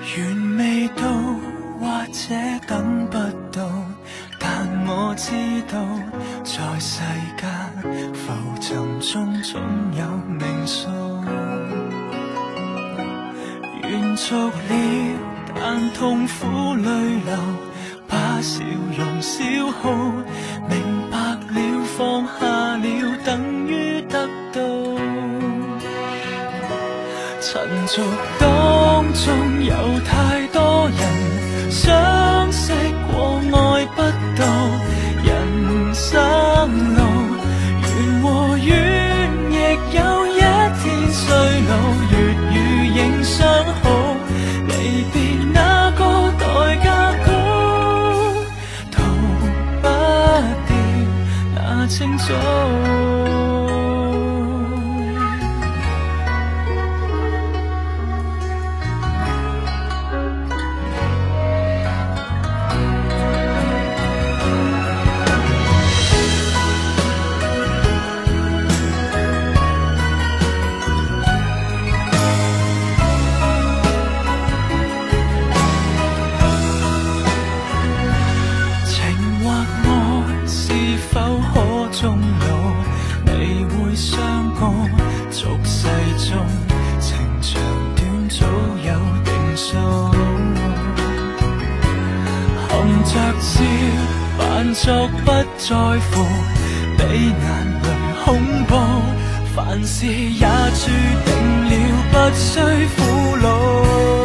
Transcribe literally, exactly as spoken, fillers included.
缘未到，或者等不到，但我知道，在世間浮沉中總有命數。緣逐了，但痛苦淚流，把笑容消耗，明白了，放下了，等於得到。塵俗當中有太多人相識過愛不到，人生路緣和怨亦有一天衰老，越與影相好，離別那個代價高，逃不掉那清早。着笑，扮作不在乎，比眼淚恐怖。凡事也注定了，不需苦惱。